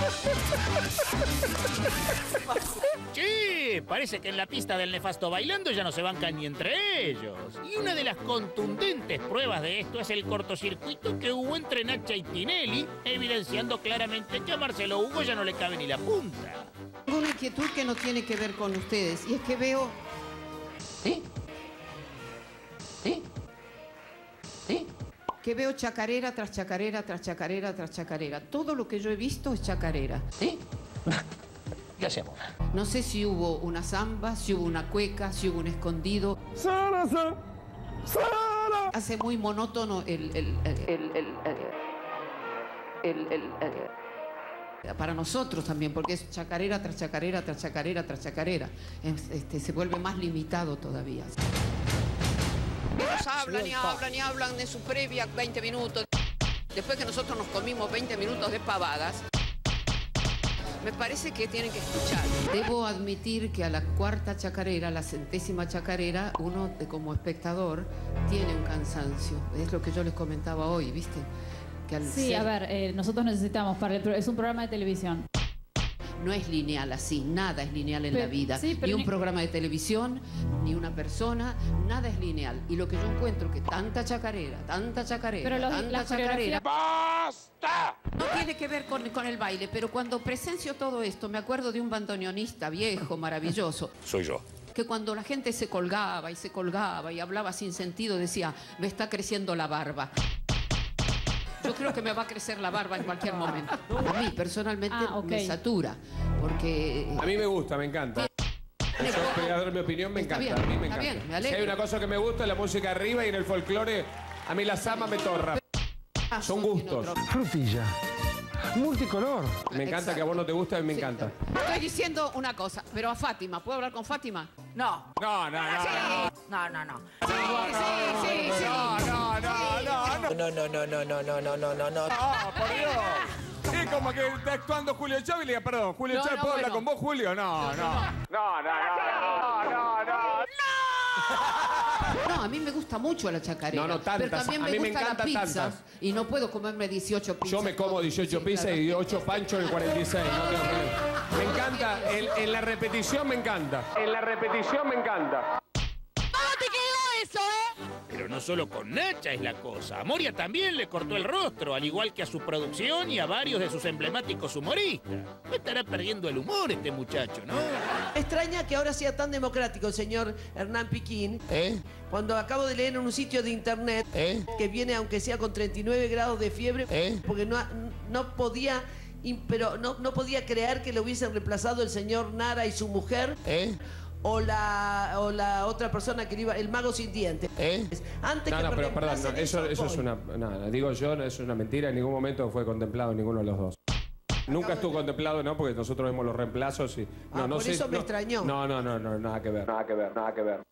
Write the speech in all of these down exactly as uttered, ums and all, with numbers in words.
Sí, parece que en la pista del nefasto bailando ya no se bancan ni entre ellos. Y una de las contundentes pruebas de esto es el cortocircuito que hubo entre Nacha y Tinelli, evidenciando claramente que a Marcelo Hugo ya no le cabe ni la punta. Tengo una inquietud que no tiene que ver con ustedes, y es que veo... ¿Sí? ¿Sí? ¿Sí? Que veo chacarera tras chacarera, tras chacarera, tras chacarera. Todo lo que yo he visto es chacarera. ¿Sí? ¿Qué hacemos? No sé si hubo una samba, si hubo una cueca, si hubo un escondido. Sara, Sara, Sara. Hace muy monótono el... el, el, el, el, el, el, el para nosotros también, porque es chacarera tras chacarera, tras chacarera, tras chacarera. Es, este, se vuelve más limitado todavía. Ellos hablan y hablan y hablan de su previa veinte minutos. Después que nosotros nos comimos veinte minutos de pavadas, me parece que tienen que escuchar. Debo admitir que a la cuarta chacarera, la centésima chacarera, uno como espectador tiene un cansancio. Es lo que yo les comentaba hoy, ¿viste? Que al sí, ser... a ver, eh, nosotros necesitamos, para el pro... es un programa de televisión. No es lineal así, nada es lineal en pero, la vida. Sí, ni un ni... programa de televisión, ni una persona, nada es lineal. Y lo que yo encuentro que tanta chacarera, tanta chacarera, pero los, tanta chacarera... ¡Basta! No tiene que ver con, con el baile, pero cuando presencio todo esto, me acuerdo de un bandoneonista viejo, maravilloso. Soy yo. Que cuando la gente se colgaba y se colgaba y hablaba sin sentido, decía, me está creciendo la barba. Yo creo que me va a crecer la barba en cualquier momento. A mí, personalmente, ah, okay. me satura, porque... A mí me gusta, me encanta. Yo voy a dar mi opinión, me Está encanta. bien, a mí me está encanta. bien, me Si hay una cosa que me gusta es la música arriba y en el folclore, a mí la sama me torra. Son gustos. Frutilla. Multicolor. Me encanta que a vos no te gusta, a mí me Sí. encanta. Estoy diciendo una cosa, pero a Fátima, ¿puedo hablar con Fátima? No. No, no, no. Sí. no. No, no, no. Sí, sí, sí, sí. No, no, no, no, no. No, no, no, no, no, no, no, no, no, no. Ah, por Dios. Es como que está actuando Julio Chávez y le diga, perdón, Julio No, Chávez, no, ¿puedo bueno. hablar con vos, Julio? No, no. No, no, no, no, no, no. No, a mí me gusta mucho la chacarera. No, no, tantas. Pero también me A mí me gusta la encantan pizza. tantas. Y no puedo comerme dieciocho pizzas. Yo me como dieciocho Sí, pizzas claro. y ocho panchos en el cuarenta y seis. No tengo que... Me encanta, en, en la repetición me encanta. En la repetición me encanta. ¿Cómo te quedó eso, eh? Pero no solo con Nacha es la cosa. A Moria también le cortó el rostro, al igual que a su producción y a varios de sus emblemáticos humoristas. No estará perdiendo el humor este muchacho, ¿no? Extraña que ahora sea tan democrático el señor Hernán Piquín. ¿Eh? Cuando acabo de leer en un sitio de internet ¿Eh? que viene aunque sea con treinta y nueve grados de fiebre, ¿Eh? porque no, no podía, pero no, no podía creer que lo hubiesen reemplazado el señor Nara y su mujer. ¿Eh? O la, o la otra persona que le iba, el mago sin dientes. ¿Eh? Antes No, que no, me pero perdón, no, reemplacen eso, eso es voy. una... No, digo yo, no, es una mentira. En ningún momento fue contemplado ninguno de los dos. Nunca estuvo contemplado, ¿no? Porque nosotros vemos los reemplazos y... No, Ah, no por sé, eso me no, extrañó. No, no, no, no, nada que ver. Nada que ver, nada que ver.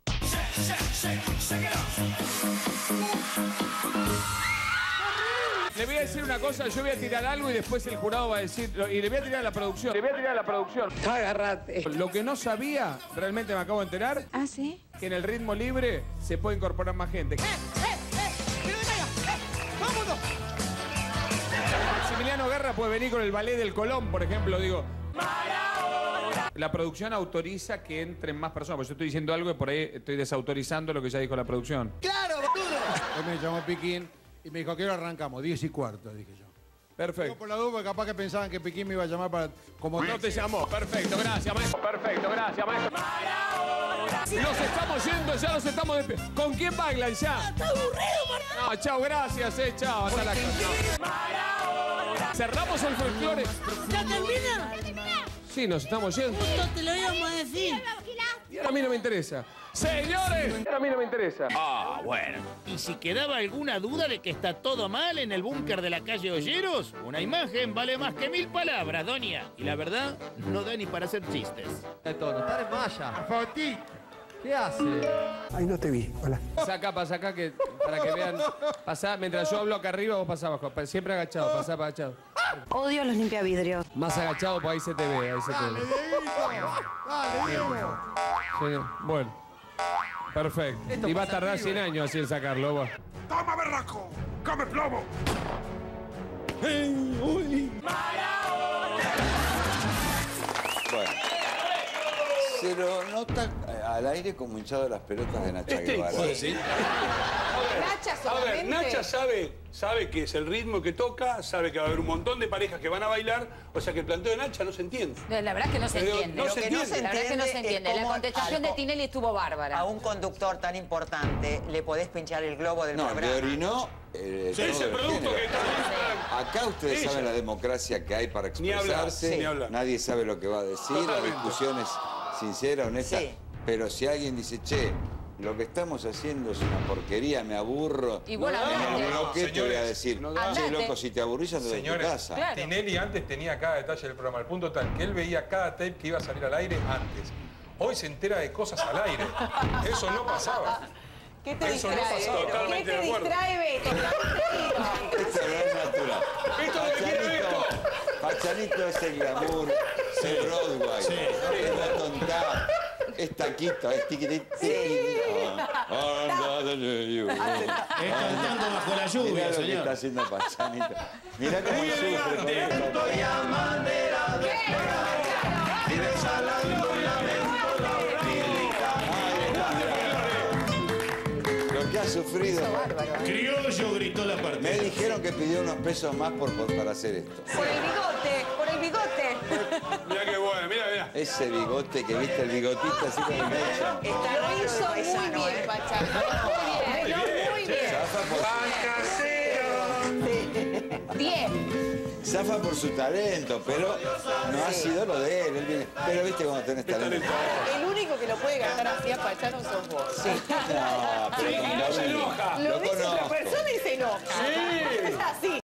Le voy a decir una cosa, yo voy a tirar algo y después el jurado va a decir... Y le voy a tirar a la producción. Le voy a tirar a la producción. Agárrate. Lo que no sabía, realmente me acabo de enterar, Ah, ¿sí? que en el ritmo libre se puede incorporar más gente. Maximiliano Guerra puede venir con el ballet del Colón, por ejemplo, digo. La producción autoriza que entren más personas, porque yo estoy diciendo algo y por ahí estoy desautorizando lo que ya dijo la producción. ¡Claro, boludo! Él me llamó Piquín y me dijo, ¿a qué hora arrancamos? Diez y cuarto, dije yo. Perfecto. Yo por la duda, porque capaz que pensaban que Piquín me iba a llamar para... Como No te llamó, perfecto, gracias, maestro. Perfecto, gracias, maestro. Nos estamos yendo, ya nos estamos despidiendo. ¿Con quién bailan ya? ¡Está aburrido, Martín! No, chao, gracias, eh, chao, hasta la casa. Cerramos el folclore. ¿Ya termina? Sí, nos estamos yendo. Justo te lo íbamos a decir. Y ahora a mí no me interesa. Señores, ahora a mí no me interesa. Ah, bueno. Y si quedaba alguna duda de que está todo mal en el búnker de la calle Olleros, una imagen vale más que mil palabras, doña. Y la verdad, no da ni para hacer chistes. Está en malla. Foti. ¿Qué hace? Ay, no te vi. Hola. Pasa acá, pasa acá, que, para que vean. Pasá, mientras yo hablo acá arriba, vos pasá abajo. Siempre agachado, pasá para agachado. Odio a los limpiavidrios. Más agachado, pues ahí se te ve, ahí se te ve. Sí, bueno. Perfecto. Y va a tardar cien años así en sacarlo, vos. ¡Toma, berraco! ¡Come plomo! ¡Hey! ¡Uy! ¡Para ahora! pero no está al aire como hinchado las pelotas de Nacha Guevara. Sí, sí. Nacha A ver, solamente. Nacha sabe, sabe que es el ritmo que toca, sabe que va a haber un montón de parejas que van a bailar, o sea que el planteo de Nacha no se entiende. La verdad es que no se Pero entiende. no Lo se que no entiende. se La verdad es que no se entiende. es La cómo contestación al- de Tinelli estuvo bárbara. A un conductor tan importante le podés pinchar el globo del No, programa. le orinó eh, Sí, todo ese el producto género. que también Acá ustedes Ella. saben la democracia que hay para Ni hablar, expresarse. ni hablar. Nadie sabe lo que va a decir. La Totalmente. discusión es sincera, honesta. Sí. Pero si alguien dice, che, lo que estamos haciendo es una porquería, me aburro. Y bueno, en andate. el bloque te voy a Señores, decir, no da. che, Andate. loco, si te aburrís, andate de tu Señores, casa. Claro. Tinelli antes tenía cada detalle del programa, al punto tal que él veía cada tape que iba a salir al aire antes. Hoy se entera de cosas al aire. Eso no pasaba. ¿Qué te Eso no distrae? pasaba. ¿Qué Totalmente te de acuerdo. distrae, Beto? Esto no es natural. Esto es lo que quiere Pachanito, Pachanito es el glamour de Broadway. Es bottom tap, es taquito, es tiquitito. Es cantando bajo la lluvia, Mirá lo que señor. está haciendo Pachanito. Mirá cómo Muy sufre con elegante. esto. Lo que ha sufrido. Criollo gritó la parte. Me dijeron que pidió unos pesos más por, por- para hacer esto. Por el bigote, por el bigote. Mirá qué bueno, mira, mira. Ese bigote que viste, el bigotito así con el mecha. Está Lo raro hizo el muy paisano, bien, ¿eh? Pachá. Muy bien, no, muy bien. Zafa por, diez. zafa por su talento, pero no ha sido lo de él. Él viene- pero viste cuando tenés talento. El único que lo puede cantar así a Pachá no sos vos. No, pero Sí, con no se Gabriel. enoja. Lo Lo dice otra conozco. persona y se enoja. Sí. Es así.